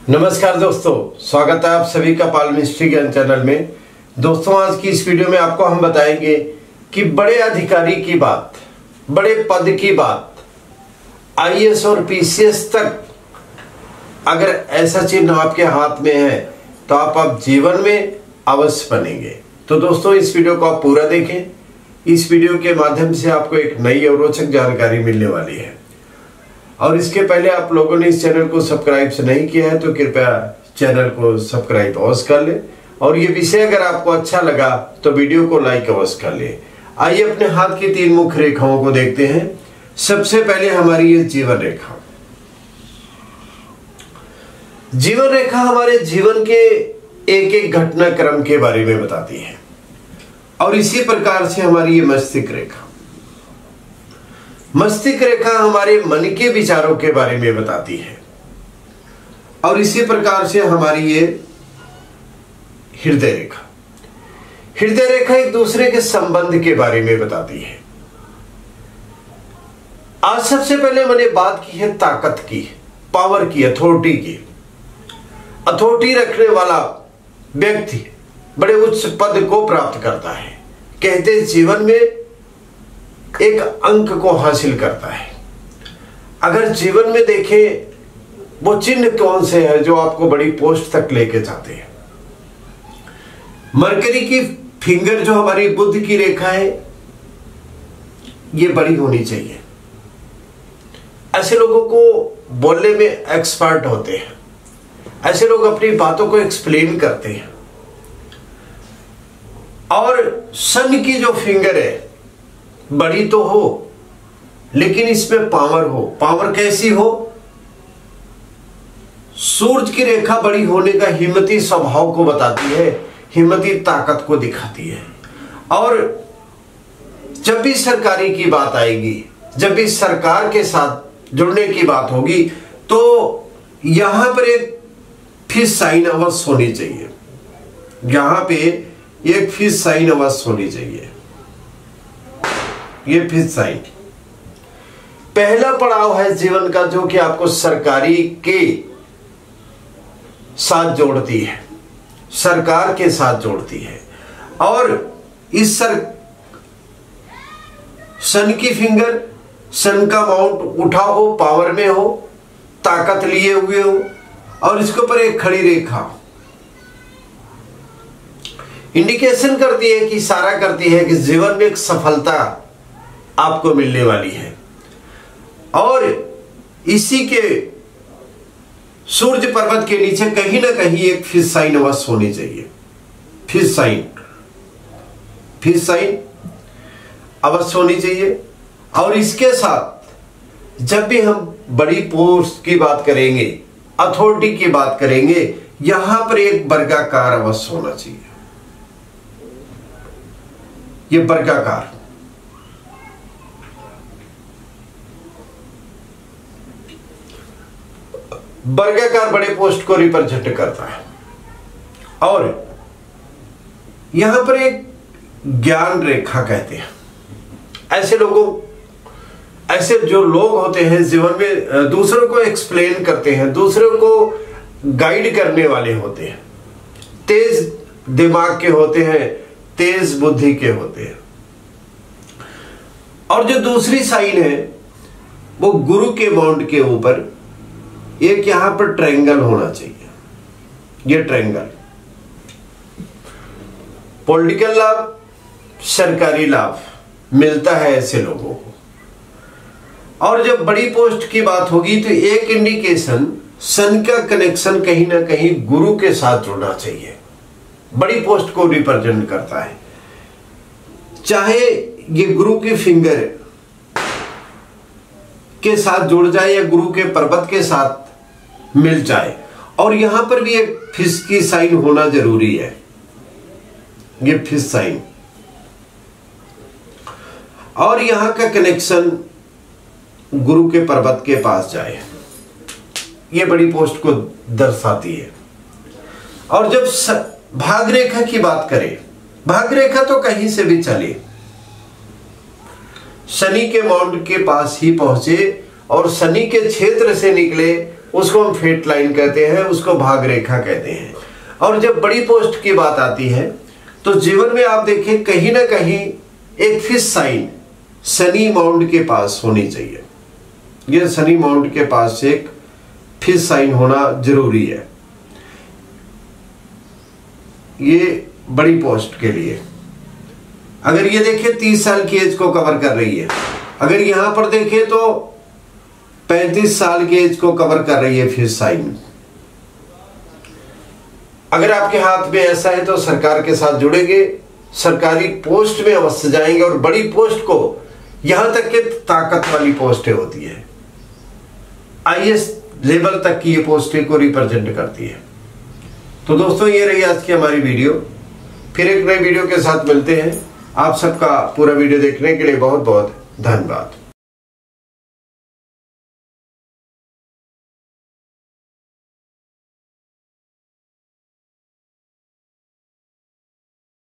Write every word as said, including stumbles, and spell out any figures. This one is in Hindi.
नमस्कार दोस्तों, स्वागत है आप सभी का पाल मिस्ट्री ज्ञान चैनल में। दोस्तों, आज की इस वीडियो में आपको हम बताएंगे कि बड़े अधिकारी की बात, बड़े पद की बात, आई ए एस और पी सी एस तक अगर ऐसा चिन्ह आपके हाथ में है तो आप अब जीवन में अवश्य बनेंगे। तो दोस्तों, इस वीडियो को आप पूरा देखें। इस वीडियो के माध्यम से आपको एक नई और रोचक जानकारी मिलने वाली है। और इसके पहले आप लोगों ने इस चैनल को सब्सक्राइब से नहीं किया है तो कृपया चैनल को सब्सक्राइब अवश्य कर ले। और ये विषय अगर आपको अच्छा लगा तो वीडियो को लाइक अवश्य कर ले। आइए अपने हाथ की तीन मुख्य रेखाओं को देखते हैं। सबसे पहले हमारी ये जीवन रेखा। जीवन रेखा हमारे जीवन के एक एक घटनाक्रम के बारे में बताती है। और इसी प्रकार से हमारी ये मस्तिष्क रेखा मस्तिष्क रेखा हमारे मन के विचारों के बारे में बताती है। और इसी प्रकार से हमारी ये हृदय रेखा हृदय रेखा एक दूसरे के संबंध के बारे में बताती है। आज सबसे पहले मैंने बात की है ताकत की, पावर की, अथॉरिटी की। अथॉरिटी रखने वाला व्यक्ति बड़े उच्च पद को प्राप्त करता है। कहते जीवन में एक अंक को हासिल करता है। अगर जीवन में देखें वो चिन्ह कौन से हैं जो आपको बड़ी पोस्ट तक लेके जाते हैं। मरकरी की फिंगर जो हमारी बुद्ध की रेखा है, ये बड़ी होनी चाहिए। ऐसे लोगों को बोलने में एक्सपर्ट होते हैं। ऐसे लोग अपनी बातों को एक्सप्लेन करते हैं। और सन की जो फिंगर है बड़ी तो हो लेकिन इसमें पावर हो। पावर कैसी हो? सूरज की रेखा बड़ी होने का हिम्मती स्वभाव को बताती है, हिम्मती ताकत को दिखाती है। और जब भी सरकारी की बात आएगी, जब भी सरकार के साथ जुड़ने की बात होगी तो यहां पर एक फिश साइन अवश्य होनी चाहिए। यहां पे एक फिश साइन अवश्य होनी चाहिए। ये फिश साइन पहला पड़ाव है जीवन का जो कि आपको सरकारी के साथ जोड़ती है, सरकार के साथ जोड़ती है। और इस सर सन की फिंगर, सन का माउंट उठा हो, पावर में हो, ताकत लिए हुए हो, और इसके ऊपर एक खड़ी रेखा इंडिकेशन करती है कि इशारा करती है कि जीवन में एक सफलता आपको मिलने वाली है। और इसी के सूर्य पर्वत के नीचे कहीं ना कहीं एक फिश साइन अवश्य होनी चाहिए। फिश साइन फिश साइन अवश्य होनी चाहिए। और इसके साथ जब भी हम बड़ी पोस्ट की बात करेंगे, अथॉरिटी की बात करेंगे, यहां पर एक वर्गाकार अवश्य होना चाहिए। ये वर्गाकार वर्गाकार बड़े पोस्ट को रिप्रेजेंट करता है। और यहां पर एक ज्ञान रेखा कहते हैं। ऐसे लोगों ऐसे जो लोग होते हैं जीवन में दूसरों को एक्सप्लेन करते हैं, दूसरों को गाइड करने वाले होते हैं, तेज दिमाग के होते हैं, तेज बुद्धि के होते हैं। और जो दूसरी साइन है वो गुरु के माउंट के ऊपर एक यहां पर ट्रायंगल होना चाहिए। ये ट्रायंगल पॉलिटिकल लाभ, सरकारी लाभ मिलता है ऐसे लोगों को। और जब बड़ी पोस्ट की बात होगी तो एक इंडिकेशन सन का कनेक्शन कहीं ना कहीं गुरु के साथ जुड़ना चाहिए। बड़ी पोस्ट को रिप्रेजेंट करता है। चाहे ये गुरु की फिंगर के साथ जुड़ जाए या गुरु के पर्वत के साथ मिल जाए। और यहां पर भी एक फिश की साइन होना जरूरी है। ये फिश साइन और यहां का कनेक्शन गुरु के पर्वत के पास जाए, ये बड़ी पोस्ट को दर्शाती है। और जब भाग रेखा की बात करें, भाग रेखा तो कहीं से भी चले, शनि के माउंट के पास ही पहुंचे और शनि के क्षेत्र से निकले उसको हम फेट लाइन कहते हैं, उसको भाग रेखा कहते हैं। और जब बड़ी पोस्ट की बात आती है तो जीवन में आप देखें कहीं ना कहीं एक फिश साइन शनि माउंट के पास होनी चाहिए। यह शनि माउंट के पास एक फिश साइन होना जरूरी है, ये बड़ी पोस्ट के लिए। अगर ये देखें तीस साल की एज को कवर कर रही है, अगर यहां पर देखें तो पैंतीस साल की एज को कवर कर रही है फिश साइन। अगर आपके हाथ में ऐसा है तो सरकार के साथ जुड़ेंगे, सरकारी पोस्ट में अवश्य जाएंगे। और बड़ी पोस्ट को यहां तक के ताकत वाली पोस्टें होती है, आई ए एस लेवल तक की ये पोस्टें को रिप्रेजेंट करती है। तो दोस्तों ये रही आज की हमारी वीडियो, फिर एक नई वीडियो के साथ मिलते हैं। आप सबका पूरा वीडियो देखने के लिए बहुत बहुत धन्यवाद।